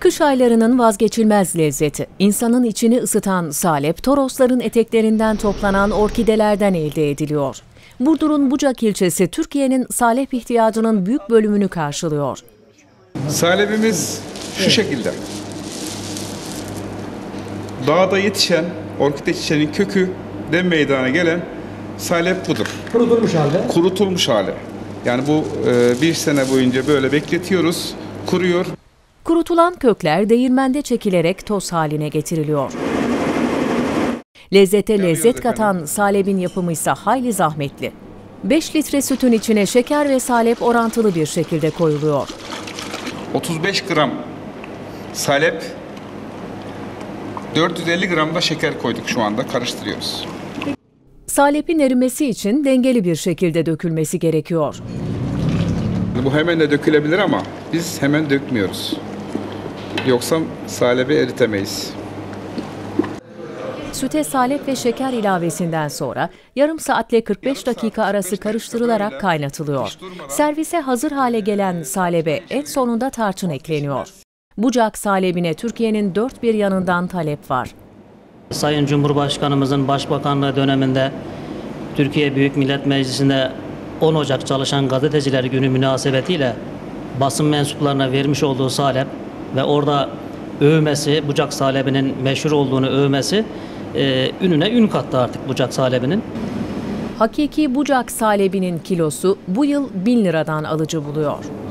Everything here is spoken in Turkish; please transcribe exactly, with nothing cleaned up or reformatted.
Kış aylarının vazgeçilmez lezzeti, insanın içini ısıtan salep, Torosların eteklerinden toplanan orkidelerden elde ediliyor. Burdur'un Bucak ilçesi, Türkiye'nin salep ihtiyacının büyük bölümünü karşılıyor. Salepimiz şu şekilde. Dağda yetişen, orkide çiçeğinin köküden meydana gelen salep budur. Kurutulmuş halde. Kurutulmuş hali. Yani bu e, bir sene boyunca böyle bekletiyoruz, kuruyor. Kurutulan kökler değirmende çekilerek toz haline getiriliyor. Lezzete lezzet katan salebin yapımı ise hayli zahmetli. beş litre sütün içine şeker ve salep orantılı bir şekilde koyuluyor. otuz beş gram salep, dört yüz elli gram da şeker koyduk, şu anda karıştırıyoruz. Salepin erimesi için dengeli bir şekilde dökülmesi gerekiyor. Bu hemen de dökülebilir ama biz hemen dökmüyoruz. Yoksa salebi eritemeyiz. Süte salep ve şeker ilavesinden sonra yarım saatle kırk beş dakika arası karıştırılarak kaynatılıyor. Servise hazır hale gelen salebe en sonunda tarçın ekleniyor. Bucak salebine Türkiye'nin dört bir yanından talep var. Sayın Cumhurbaşkanımızın Başbakanlığı döneminde Türkiye Büyük Millet Meclisi'nde on Ocak Çalışan Gazeteciler Günü münasebetiyle basın mensuplarına vermiş olduğu salep ve orada övmesi, Bucak salebinin meşhur olduğunu övmesi e, ününe ün kattı artık Bucak salebinin. Hakiki Bucak salebinin kilosu bu yıl bin liradan alıcı buluyor.